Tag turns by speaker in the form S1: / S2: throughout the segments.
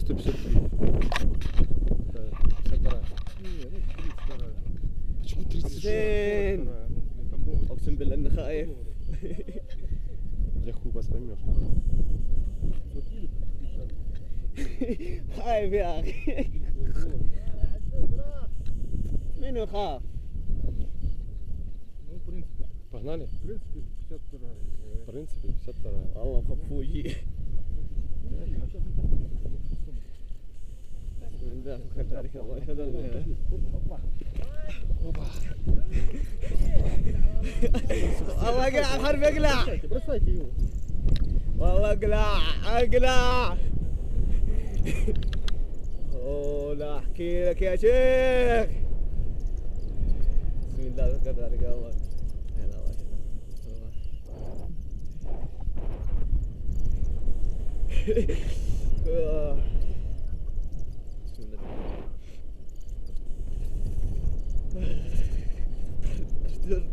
S1: 353. 52. شكون
S2: 30 اقسم بالله اني خايف.
S1: يا اخو بس بمير.
S2: خايف يا اخي. منو يخاف؟
S1: Погнали?
S3: В принципе, 52.
S1: В принципе, 52.
S2: والله مخفوجي. بسم الله وكذلك الله يشهد والله اقلع الحرب اقلع. والله اقلع اقلع. اوه لا احكي لك يا شيخ. بسم الله وكذلك الله. هلا والله. بسم الله.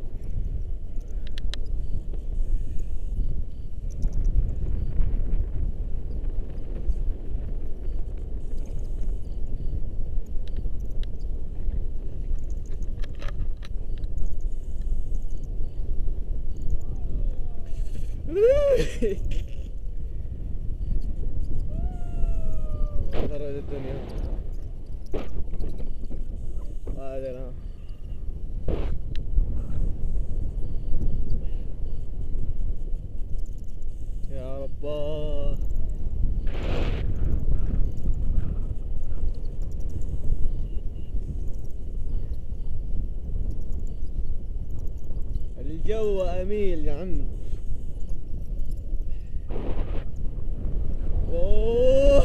S2: خرج الدنيا هذا لا يا رباه. الجو أميل يا عم. اوه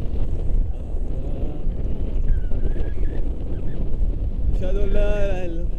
S2: أشهد أن لا إله إلا الله.